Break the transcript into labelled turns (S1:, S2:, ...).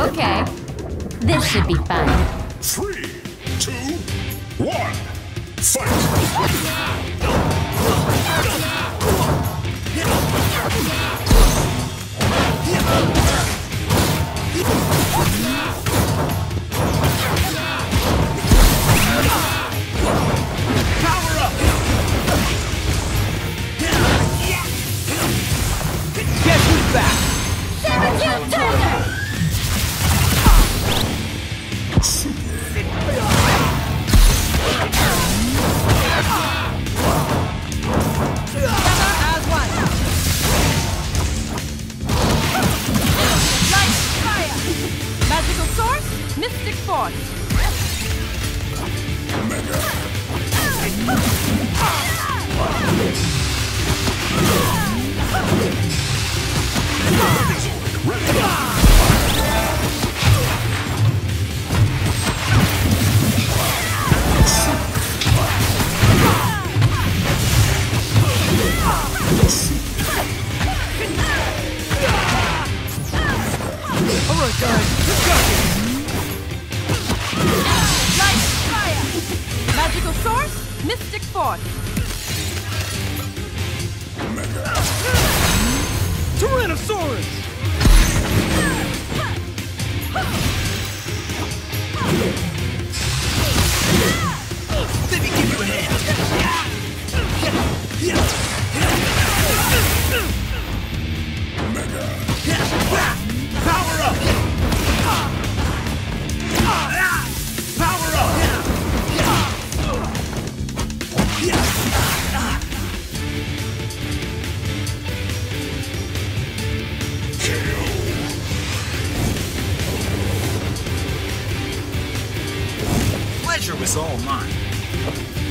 S1: Okay. This should be fun.
S2: 3, 2, 1, fight!
S3: Power up! Guess who's back?
S1: Sabertooth Turner!
S3: As one.
S4: Light fire! Magical source, mystic force.
S3: Alright guys, let's go!
S4: Light fire! Magical source, mystic force.
S3: Tyrannosaurus! Let me give you a hand! Power up! Power up! Pleasure was all mine.